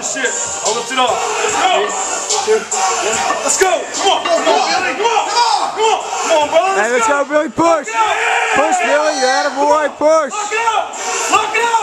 this shit. I'll lift it up. Let's go. Let's go. Come on. Come on, Billy. Come on. Come on. Come on, brother. Hey, let's go, Billy. Push. Push, Billy. You're out of boy. Push. Lock it up. Lock it up.